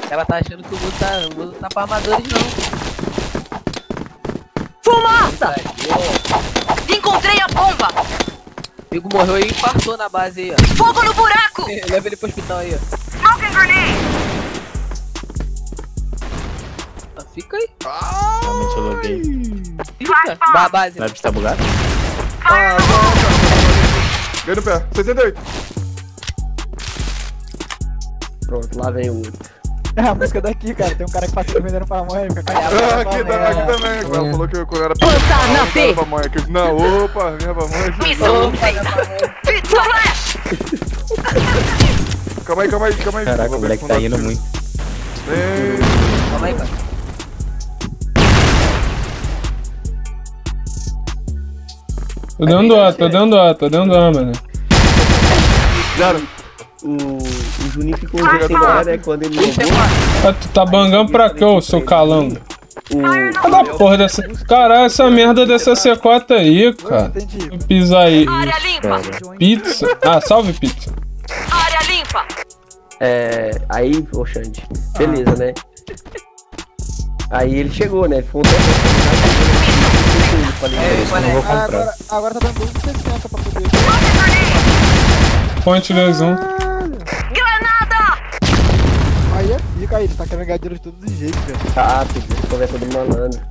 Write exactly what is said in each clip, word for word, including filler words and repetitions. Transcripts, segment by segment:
Ela tá achando que o mundo tá, o mundo tá pra amadores, não. Fumaça! Encontrei a bomba! O amigo morreu e infartou na base aí, ó. Fogo no buraco! Leva ele pro hospital aí, ó. Smoking grenade! Ah, fica aí. Realmente eu loguei. Fica. Ba base. O Lab tá bugado? Ah, ganhei no pé. sessenta e oito. Pronto, lá vem o outro. É a música daqui, cara. Tem um cara que passa vendendo pra mãe. Ah, aqui também, aqui também. Ela falou que eu quando era Botar na P. pamonha. Não, opa, minha pamonha. Missão feita! Pizza flash! Calma aí, calma aí, calma aí. Caraca, Vou o ver moleque como tá é indo que- muito. Ei, Calma aí, cara. Tô dando A, tô dando A, tô dando A, mano. Zero. O, o Juninho ficou sem hora, né? Quando ele jogou. Ah, tu tá bangando pra cá, ô seu calango. O... Cadê a porra dessa. Caralho, essa merda dessa C quatro aí, cara. Entendi. Pisa aí. Área limpa! Pizza. Ah, salve, pizza. Área limpa! É. Aí, ô Xande. Beleza, né? Aí ele chegou, né? Ficou um tempo. Falei, É, Eu não vou Ah, comprar. agora, agora tá dando doze e sessenta pra poder. Ponte dois um. Granada! Aí é fica aí, ele tá querendo ganhar dinheiro de todos os jeitos, velho. rápido, conversa do malandro.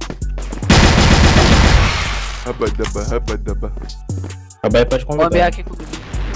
Rabadaba, rabadaba. A Bahia pode Vamos ver convidar. aqui comigo.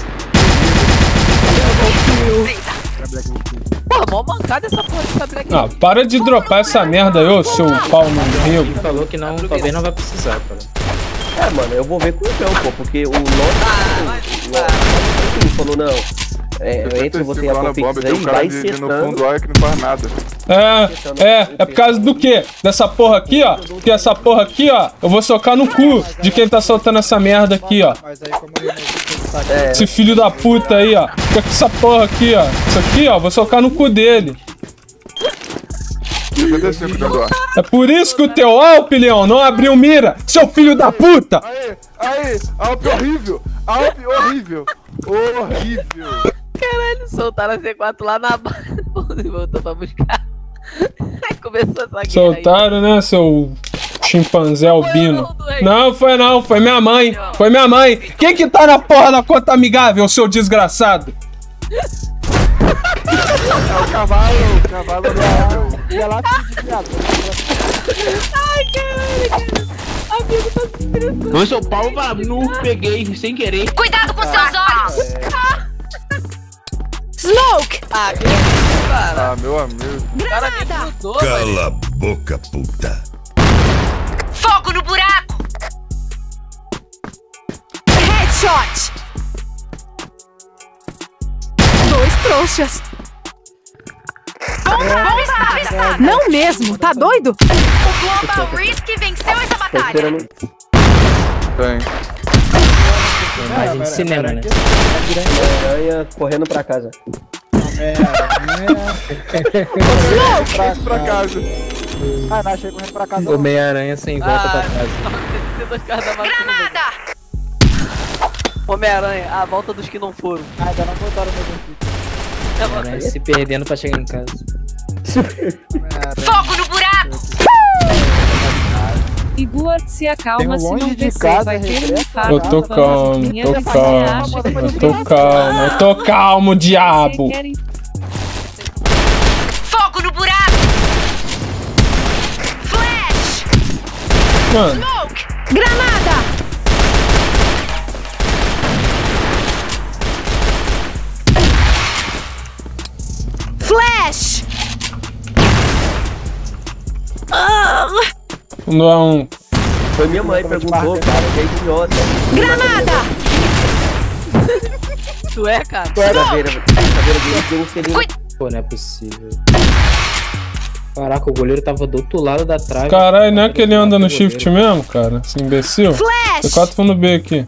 Porra, mó mancada essa porra dessa black. Ah, para de dropar essa merda aí, ô seu pau no Ele rego. falou que não, talvez não vai precisar, cara. É, mano, eu vou ver com o João, pô, porque o Loki. Ah, vai, o Loki falou, não. É, entre você e a lá na Popix bomba, tem aí, um cara vai de, de no cestando. fundo lá que não faz nada. É, é, é por causa do quê? Dessa porra aqui, ó. Que essa porra aqui, ó. Eu vou socar no cu de quem tá soltando essa merda aqui, ó. Mas aí, como eu removi, ele tá aqui. É, Esse filho da puta aí, ó. Fica com essa porra aqui, ó. Isso aqui, ó. Vou socar no cu dele. sessenta e cinco dando ar. É por isso que o teu Alp, Leão, não abriu mira, seu filho da puta! Aí, aí, Alp horrível. Alp horrível. Horrível. Caralho, soltaram a C quatro lá na base. E voltou pra buscar. Aí começou essa guerra Soltaram, né, seu chimpanzé albino? Não, foi não, foi minha mãe. Foi minha mãe. Quem que tá na porra da conta amigável, seu desgraçado? É o cavalo, o cavalo horrível. E ela filho de viado. Ai, caralho, cara. Amigo, tá se estressando. Eu sou pau pra nu, peguei sem querer. Cuidado com seus olhos! Smoke! Ah, que isso, cara. Ah, meu amigo. O cara me Granada! mudou, velho. Cala a boca, puta. Fogo no buraco! Headshot! Dois trouxas. Bomba está avistada! Não mesmo, tá doido? O Global Risk venceu essa tô batalha! esperando. Tem. Imagem de cinema, né? Aranha correndo pra casa. Pra, pra casa. Ah, não, achei correndo pra casa. O Homem-Aranha sem volta pra casa. Tem dois caras da máquina. Granada! Homem-Aranha, a volta dos que não foram. Ah, ainda não botaram o meu perfil. Aranha se perdendo pra chegar em casa. Fogo no buraco! Igor, se acalma, Tenho se longe não de descer, casa, vai ter um regresso. infarto. Eu tô calmo, tô calmo. Eu tô calmo, eu tô calmo, diabo. Fogo no buraco! Flash! Mano, Smoke! Granada! Flash! Ah, não é um. Foi minha mãe que perguntou, cara, que é idiota. granada! Tu é, cara? Caveira, caveira dele deu um selinho. Pô, não é possível. Caraca, o goleiro tava do outro lado da trave. Caralho, não é que ele anda no shift mesmo, cara? Esse imbecil? C Flash! quatro foi no B aqui.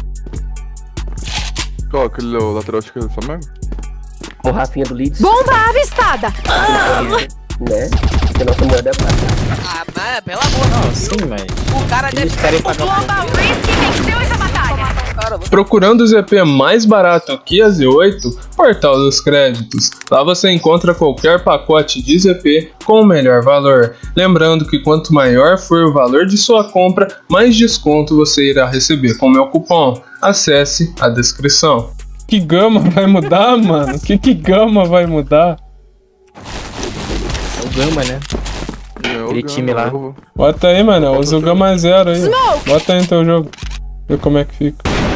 Qual? Aquele o lateral esquerdo do Flamengo? O Rafinha do Leeds. Bomba avistada! Né? Porque nossa moeda é prata. Ah, mas pelo amor de Não, Deus. sim, mas. O cara deve Eles querem pagar o Global Risk venceu essa batalha! O cara Procurando o Z P mais barato que a Z oito, Portal dos Créditos. Lá você encontra qualquer pacote de Z P com o melhor valor. Lembrando que quanto maior for o valor de sua compra, mais desconto você irá receber com meu cupom. Acesse a descrição. Que gama vai mudar, mano? Que que gama vai mudar? É o Gama, né? É, Aquele time lá. Bota aí, mano. Usa o Gama zero aí. Bota aí no teu jogo. Vê como é que fica.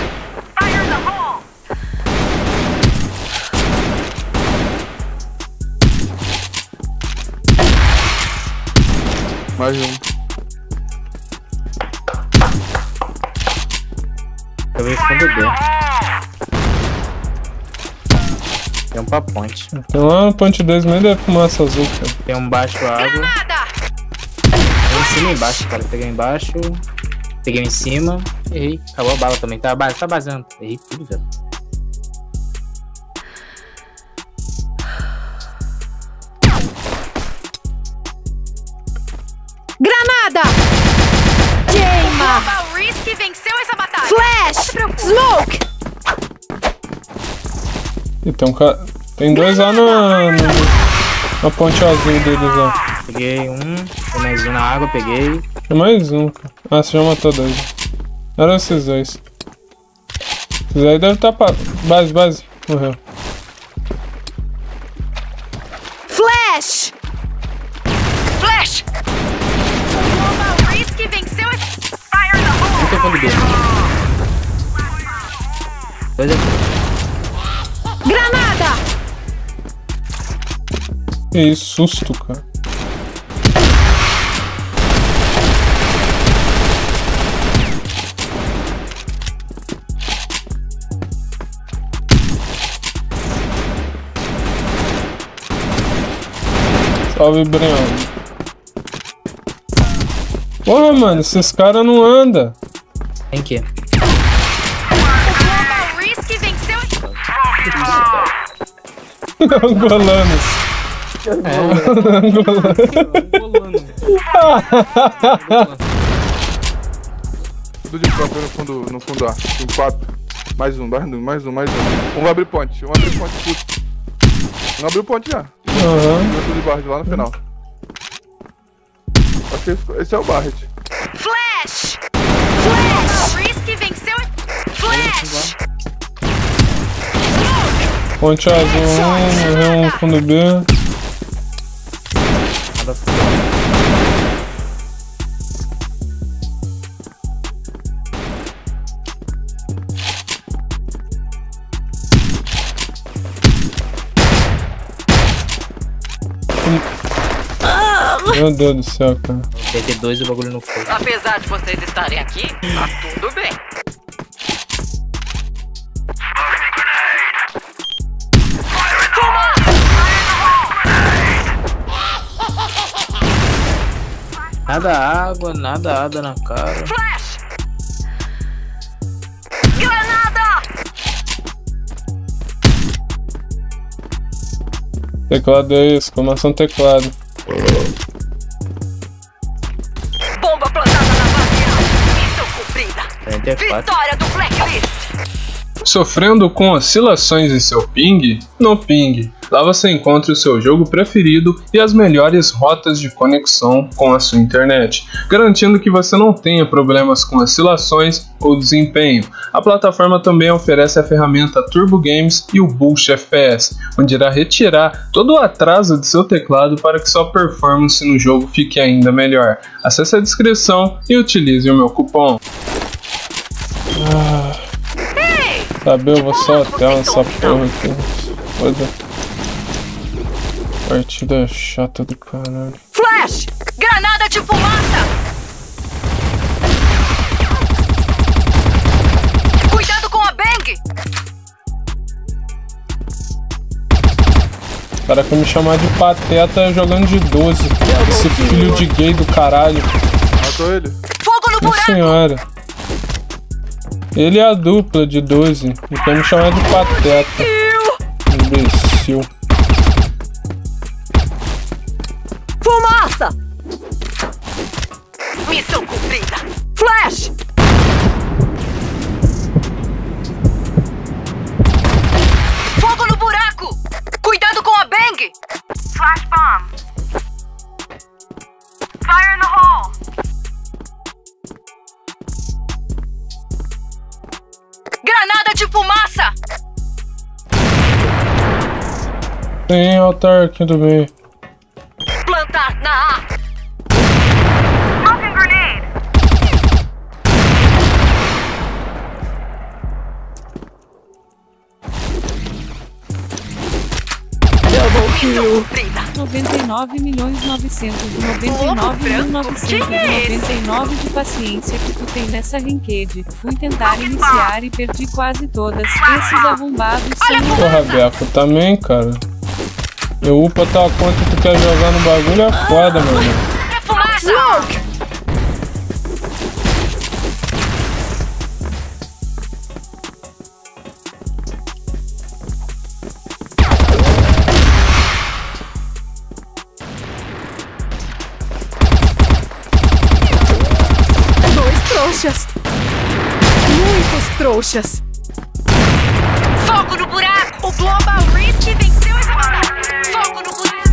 Mais um. Eu vi fundo B. Tem um pra ponte. Tem lá no ponte dois, nem deve fumaça azul, cara. Tem um baixo água. Tem em cima e embaixo, cara. Peguei embaixo. Peguei em cima. Errei. Acabou a bala também. Tá, tá basando. Errei tudo, velho. Granada! Queima! Global Risk venceu essa batalha. Flash! Smoke! E tem um cara. Tem dois lá na, na, na ponte azul deles lá. Peguei um. Tem mais um na água, peguei. Tem mais um, cara. Ah, você já matou dois. Eram esses dois. Esses aí devem estar pra. Base, base. Morreu. Flash! Flash! Global Risk venceu esse... Fire in the hole! Um tem fundo B. Dois aqui. Granada! Que susto, cara. Salve, Breno. Porra, mano, esses caras não andam. Tem que. Global Risk venceu esse... Angolanos. É. Angolanos. Tudo de próprio no fundo, no fundo A. Tem quatro. Mais um, mais um, mais um, mais um. Um vai abrir ponte. Um vai abrir ponte, puto. Um abriu ponte já. Aham. Uhum. De Barret lá no final. Acho que esse, esse é o Barret. Flash! Flash! Risk venceu esse... Flash! Ponte azul um, morreu um fundo B. Nada. Meu Deus do céu, cara. P T dois e o bagulho no fogo. Apesar de vocês estarem aqui, tá tudo bem. Nada água, nada água na cara. Flash! Granada! Teclado é isso, exclamação teclado. Bomba plantada na base. Missão cumprida. trinta e quatro. Vitória do Blacklist. Sofrendo com oscilações em seu ping? No Ping. Lá você encontra o seu jogo preferido e as melhores rotas de conexão com a sua internet, garantindo que você não tenha problemas com oscilações ou desempenho. A plataforma também oferece a ferramenta Turbo Games e o Boost F P S, onde irá retirar todo o atraso de seu teclado para que sua performance no jogo fique ainda melhor. Acesse a descrição e utilize o meu cupom. Ah, sabe, eu vou só até essa porra aqui. Foda. Partida chata do caralho. Flash! Granada de fumaça! Cuidado com a bang! O cara quer me chamar de pateta jogando de doze. Esse filho de gay do caralho. Matou ele? Fogo no Minha buraco! senhora. Ele é a dupla de doze. Ele quer me chamar de pateta. Imbecil. Fumaça! Missão cumprida! Flash! Flash bomb. Fire in the hole. Granada de fumaça. Tem altar aqui do meio. Plantar na A. Smoking grenade. Double kill. noventa e nove milhões novecentos e noventa e nove mil novecentos e noventa e nove de paciência que tu tem nessa ranked. Fui tentar iniciar e perdi quase todas. Esses arrombados são... Porra, Beco, também, cara. Eu upa tal quanto tu quer jogar no bagulho é foda, meu irmão. Smoke! Dois trouxas. Muitos trouxas. Fogo no buraco. O Global Risk venceu essa batalha. Fogo no buraco.